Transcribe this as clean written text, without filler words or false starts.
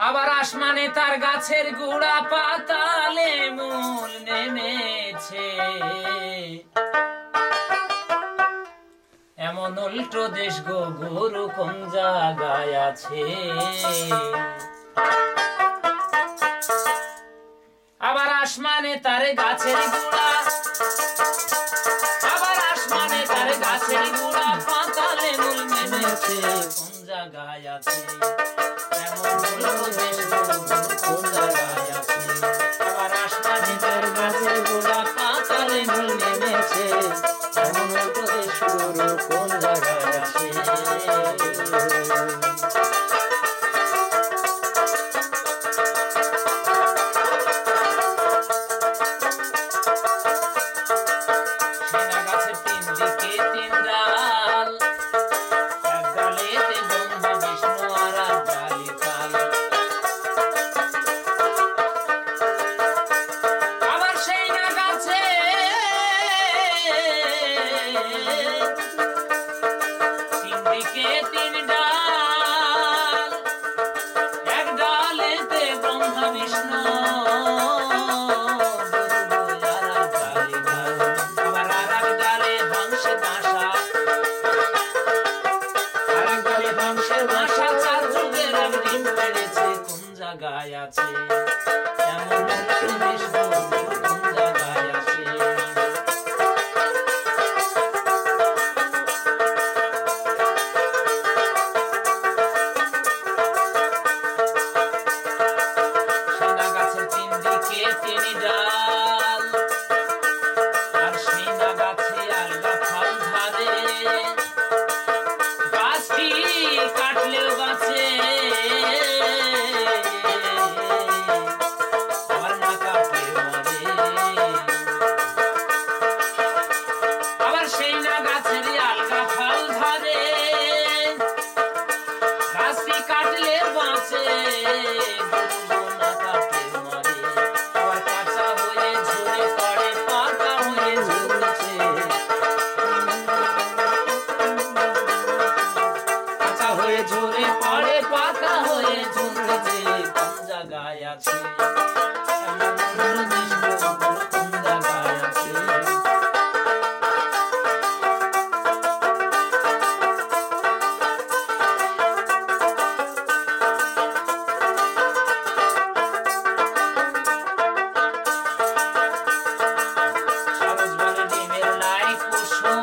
আবার আসমানে তার গাছের গুড়া পাতালে মূল নেমেছে এমন উল্টো দেশ গো গুরু কোন জায়গায় আছে আবার আসমানে তার গাছের গুড়া আবার আসমানে তার গাছের গুড়া পাতালে মূল নেমেছে কোন জায়গায় আছে এমন উল্টো দেশ গো গুরু কোন জায়গায় আছে আবার আসমানে তার গাছের গুড়া পাতালে মূল নেমেছে এমন উল্টো দেশ গুরু কোন জায়গায় আছে জায়গায় আছে এমন দেশ কোন জায়গায় আছে সেনা গাছের তিন দিকে তিন ডাল আর সেনা গাছে আলগা ফল ধরে গাছটি কাটলেও গাছে ঝরে পড়ে পাকা হয়ে ঝুলছে কোন জায়গায় আছে এমন দেশ কোন জায়গায় আছে সবুজ বনে ডিমের নাই কুসুম